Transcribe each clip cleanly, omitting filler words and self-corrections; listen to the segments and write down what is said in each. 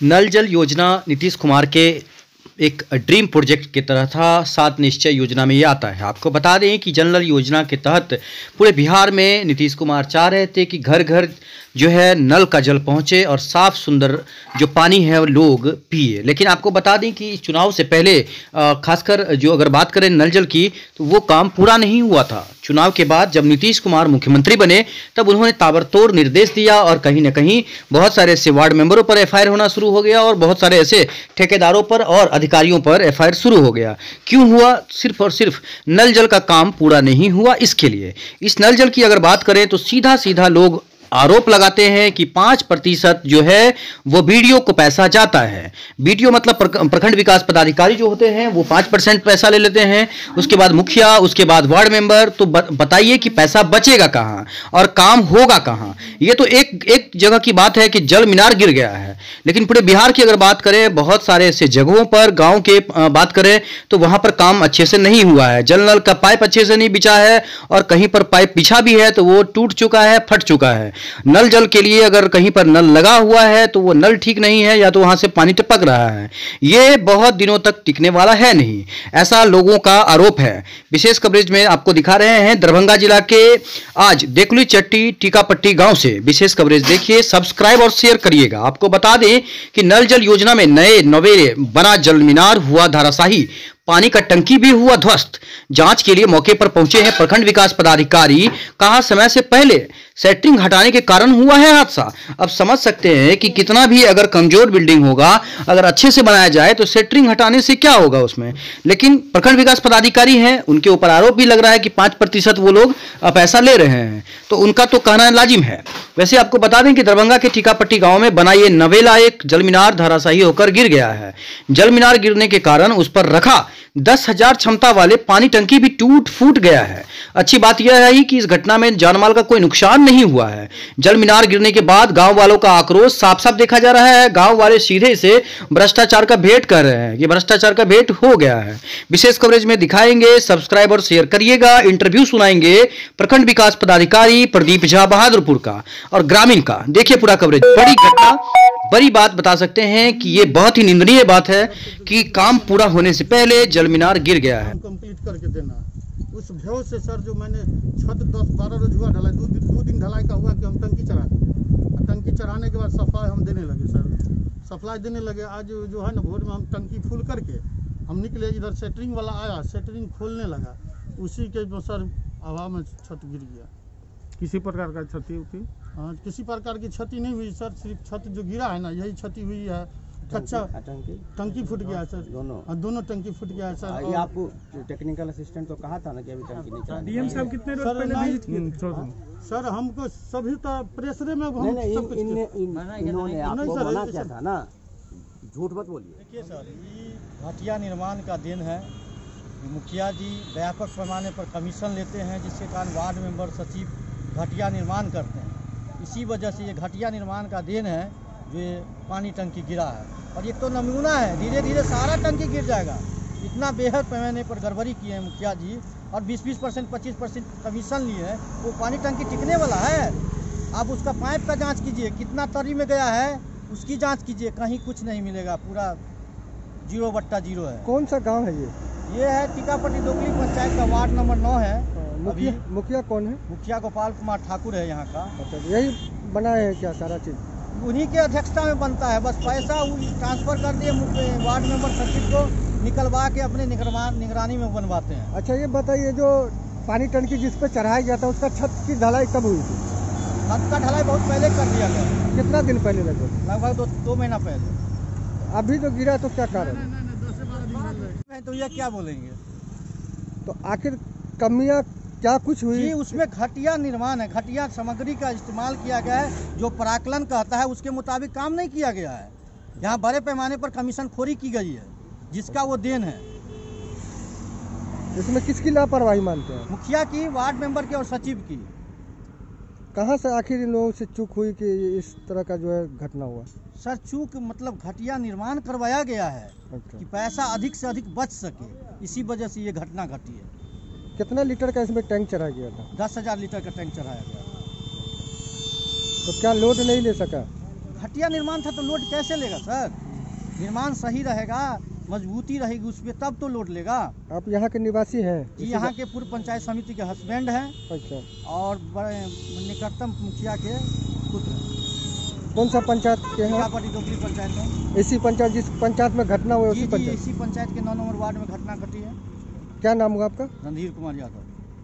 नल जल योजना नीतीश कुमार के एक ड्रीम प्रोजेक्ट की तरह था। 7 निश्चय योजना में ये आता है। आपको बता दें कि जल नल योजना के तहत पूरे बिहार में नीतीश कुमार चाह रहे थे कि घर घर जो है नल का जल पहुंचे और साफ सुंदर जो पानी है वो लोग पिए। लेकिन आपको बता दें कि चुनाव से पहले खासकर जो अगर बात करें नल जल की तो वो काम पूरा नहीं हुआ था। चुनाव के बाद जब नीतीश कुमार मुख्यमंत्री बने तब उन्होंने ताबड़तोड़ निर्देश दिया और कहीं ना कहीं बहुत सारे ऐसे वार्ड मेंबरों पर एफआईआर होना शुरू हो गया और बहुत सारे ऐसे ठेकेदारों पर और अधिकारियों पर एफआईआर शुरू हो गया। क्यों हुआ? सिर्फ और सिर्फ नल जल का काम पूरा नहीं हुआ इसके लिए। इस नल जल की अगर बात करें तो सीधा सीधा लोग आरोप लगाते हैं कि 5% जो है वो बीडीओ को पैसा जाता है। बीडीओ मतलब प्रखंड विकास पदाधिकारी जो होते हैं वो 5% पैसा ले लेते हैं, उसके बाद मुखिया, उसके बाद वार्ड मेंबर। तो बताइए कि पैसा बचेगा कहाँ और काम होगा कहाँ? ये तो एक जगह की बात है कि जल मीनार गिर गया है, लेकिन पूरे बिहार की अगर बात करें बहुत सारे ऐसे जगहों पर गाँव के बात करें तो वहाँ पर काम अच्छे से नहीं हुआ है। जल नल का पाइप अच्छे से नहीं बिछा है और कहीं पर पाइप बिछा भी है तो वो टूट चुका है, फट चुका है। नल जल के लिए अगर कहीं पर नल लगा हुआ है तो वो नल ठीक नहीं है या तो वहां से पानी टपक रहा है। ये बहुत दिनों तक टिकने वाला है नहीं, ऐसा लोगों का आरोप है। विशेष कवरेज में आपको दिखा रहे हैं दरभंगा जिला के आज देकुली चट्टी टीकापट्टी गांव से। विशेष कवरेज देखिए, सब्सक्राइब और शेयर करिएगा। आपको बता दें कि नल जल योजना में नवेरे बना जल मीनार हुआ धराशायी, पानी का टंकी भी हुआ ध्वस्त। जांच के लिए मौके पर पहुंचे हैं प्रखंड विकास पदाधिकारी। कहा समय से पहले सेटरिंग हटाने के कारण हुआ है हादसा। अब समझ सकते हैं कि कितना भी अगर कमजोर बिल्डिंग होगा, अगर अच्छे से बनाया जाए तो सेटरिंग हटाने से क्या होगा उसमें। लेकिन प्रखंड विकास पदाधिकारी हैं, उनके ऊपर आरोप भी लग रहा है कि 5% वो लोग पैसा ले रहे हैं, तो उनका तो कहना लाजिम है। वैसे आपको बता दें कि दरभंगा के टीकापट्टी गांव में बना ये नवेला एक जल मीनार धराशायी होकर गिर गया है। जल मीनार गिरने के कारण उस पर रखा 10,000 क्षमता वाले पानी टंकी भी टूट फूट गया है। अच्छी बात यह है कि इस घटना में जानमाल का कोई नुकसान नहीं हुआ है। जल मीनार गिरने के बाद गांव वालों का आक्रोश साफ साफ देखा जा रहा है। गांव वाले सीधे से भ्रष्टाचार का भेंट कर रहे हैं कि भ्रष्टाचार का भेंट हो गया है। विशेष कवरेज में दिखाएंगे, सब्सक्राइब और शेयर करिएगा। इंटरव्यू सुनाएंगे प्रखंड विकास पदाधिकारी प्रदीप झा बहादुरपुर का और ग्रामीण का। देखिए पूरा कवरेज। बड़ी घटना, बड़ी बात बता सकते हैं कि ये बहुत ही निंदनीय बात है कि काम पूरा होने से पहले जल मीनार गिर गया है। कंप्लीट करके देना उस भ्यव से सर, जो मैंने छत 10-12 रोज हुआ ढलाई, 2 दिन ढलाई का हुआ कि हम टंकी चढ़ा दें। टंकी चढ़ाने के बाद सप्लाई हम देने लगे सर, सप्लाई देने लगे। आज जो है ना भोर में हम टंकी फुल करके हम निकले, इधर सेटरिंग वाला आया, सेटरिंग खोलने लगा, उसी के सर हवा में छत गिर गया। किसी प्रकार का क्षति हुई? हाँ, किसी प्रकार की क्षति नहीं हुई सर, सिर्फ छत जो गिरा है ना यही क्षति हुई है। कच्चा टंकी फूट गया है सर, दोनों टंकी फूट गया है सर। ये आपको टेक्निकल असिस्टेंट तो कहा था ना कि अभी टंकी नहीं चला। डीएम साहब कितने रोज पहले विजिट किए? सर हमको सभी तो प्रेशरे में इन्होंने आपको मना किया था ना, झूठ मत बोलिए। देखिए सर, ये घटिया निर्माण का दिन है। मुखिया जी व्यापक पैमाने पर कमीशन लेते हैं, जिसके कारण वार्ड मेंबर सचिव घटिया निर्माण करते हैं। इसी वजह से ये घटिया निर्माण का दिन है जो ये पानी टंकी गिरा है। और ये तो नमूना है, धीरे धीरे सारा टंकी गिर जाएगा। इतना बेहद पैमाने पर गड़बड़ी की है मुखिया जी और 20% 25% कमीशन लिए हैं। वो पानी टंकी टिकने वाला है? आप उसका पाइप का जांच कीजिए, कितना तरी में गया है उसकी जांच कीजिए, कहीं कुछ नहीं मिलेगा, पूरा 0/0 है। कौन सा गाँव है ये है टीकापट्टी दोकली पंचायत का वार्ड नंबर 9 है। मुखिया कौन है? मुखिया गोपाल कुमार ठाकुर है यहाँ का। यही बना है क्या सारा चीज? उन्हीं के अध्यक्षता में बनता है, बस पैसा ट्रांसफर कर दिए वार्ड मेंबर सचिव को, निकलवा के अपने निगरानी में बनवाते हैं। अच्छा ये बताइए, जो पानी टंकी जिस पे चढ़ाया गया था उसका छत की ढलाई कब हुई थी? छत का ढलाई बहुत पहले कर दिया गया। कितना दिन पहले? लगभग 2 महीना पहले। अभी तो गिरा तो क्या कारण है? तो यह क्या बोलेंगे? तो आखिर कमियां क्या कुछ हुई? जी उसमें घटिया निर्माण है, घटिया सामग्री का इस्तेमाल किया गया है। जो प्राक्कलन कहता है उसके मुताबिक काम नहीं किया गया है। यहाँ बड़े पैमाने पर कमीशन खोरी की गई है, जिसका वो देन है। इसमें किसकी लापरवाही मानते हैं? मुखिया की, वार्ड मेंबर की और सचिव की। कहाँ से आखिर इन लोगों से चूक हुई कि इस तरह का जो है घटना हुआ? सर चूक मतलब घटिया निर्माण करवाया गया है। अच्छा। कि पैसा अधिक से अधिक बच सके, इसी वजह से ये घटना घटी है। कितना लीटर का इसमें टैंक चढ़ाया गया था? 10,000 लीटर का टैंक चढ़ाया गया। तो क्या लोड नहीं ले सका? घटिया निर्माण था तो लोड कैसे लेगा सर? निर्माण सही रहेगा, मजबूती रहेगी उस पर, तब तो लोड लेगा। आप यहाँ के निवासी हैं? जी, यहाँ के पूर्व पंचायत समिति के हस्बैंड हैं अच्छा। और निकटतम मुखिया के पुत्र। कौन सा पंचायत के हैं? डोकली पंचायत में। इसी पंचायत, जिस पंचायत में घटना हुई उसी पंचायत? इसी पंचायत के 9 नंबर वार्ड में घटना घटी है। क्या नाम हुआ आपका? रणधीर कुमार यादव।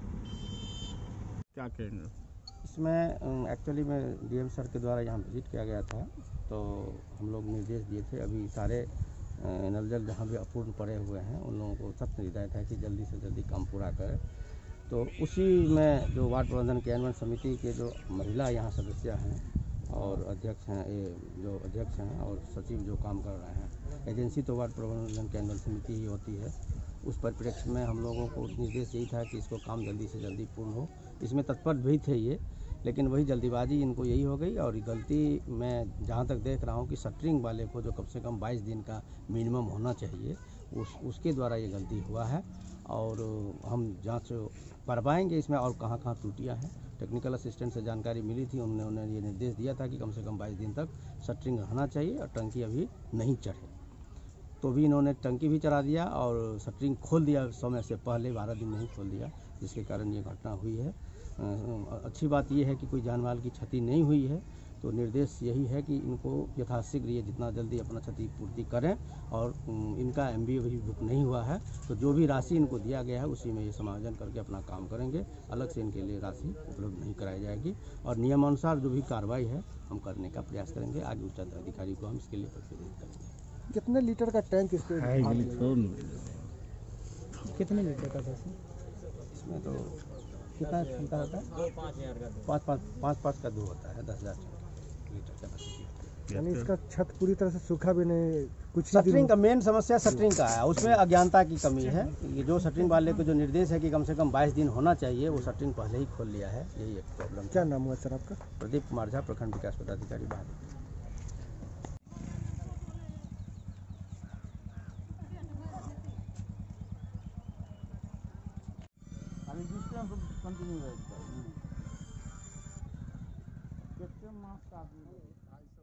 क्या कहेंगे इसमें? एक्चुअली में डीएम सर के द्वारा यहाँ विजिट किया गया था, तो हम लोग निर्देश दिए थे अभी सारे नल जल जहाँ भी अपूर्ण पड़े हुए हैं उन लोगों को सख्त हिदायत है कि जल्दी से जल्दी काम पूरा करें। तो उसी में जो वार्ड प्रबंधन क्रियान्वयन समिति के जो महिला यहाँ सदस्य हैं और अध्यक्ष हैं, ये जो अध्यक्ष हैं और सचिव जो काम कर रहे हैं, एजेंसी तो वार्ड प्रबंधन क्रियान्वयन समिति ही होती है, उस परिप्रेक्ष्य में हम लोगों को निर्देश यही था कि इसको काम जल्दी से जल्दी पूर्ण हो। इसमें तत्पर भी थे ये, लेकिन वही जल्दीबाजी इनको यही हो गई और गलती मैं जहाँ तक देख रहा हूँ कि शटरिंग वाले को जो कम से कम 22 दिन का मिनिमम होना चाहिए उसके द्वारा ये गलती हुआ है। और हम जांच कर पाएंगे इसमें और कहाँ कहाँ त्रुटियाँ हैं। टेक्निकल असिस्टेंट से जानकारी मिली थी, उन्होंने ये निर्देश दिया था कि कम से कम 22 दिन तक शटरिंग रहना चाहिए और टंकी अभी नहीं चढ़े, तो भी इन्होंने टंकी भी चढ़ा दिया और शटरिंग खोल दिया समय से पहले, 12 दिन नहीं खोल दिया, जिसके कारण ये घटना हुई है। अच्छी बात यह है कि कोई जान माल की क्षति नहीं हुई है, तो निर्देश यही है कि इनको यथाशीघ्र ये जितना जल्दी अपना क्षतिपूर्ति करें और इनका MBO भी बुक नहीं हुआ है, तो जो भी राशि इनको दिया गया है उसी में ये समायोजन करके अपना काम करेंगे। अलग से इनके लिए राशि उपलब्ध नहीं कराई जाएगी और नियमानुसार जो भी कार्रवाई है हम करने का प्रयास करेंगे। आगे उच्च अधिकारी को हम इसके लिए प्रतिनिधित्व करेंगे। कितने लीटर का टैंक इस पे? कितने लीटर का था इसमें? तो कितना क्षमता होता है? 5 का 2 होता है, 10,000 लीटर कैपेसिटी। यानी इसका छत पूरी तरह से सूखा भी नहीं, कुछ शटरिंग का मेन समस्या शटरिंग का है, उसमें अज्ञानता की कमी है। ये जो शटरिंग वाले को जो निर्देश है कि कम से कम 22 दिन होना चाहिए, वो शटरिंग पहले ही खोल लिया है, यही एक प्रॉब्लम। क्या नाम हुआ सर आपका? प्रदीप कुमार झा, प्रखंड विकास पदाधिकारी बाहर। कंटिन्यू रहेगा। कितने मास का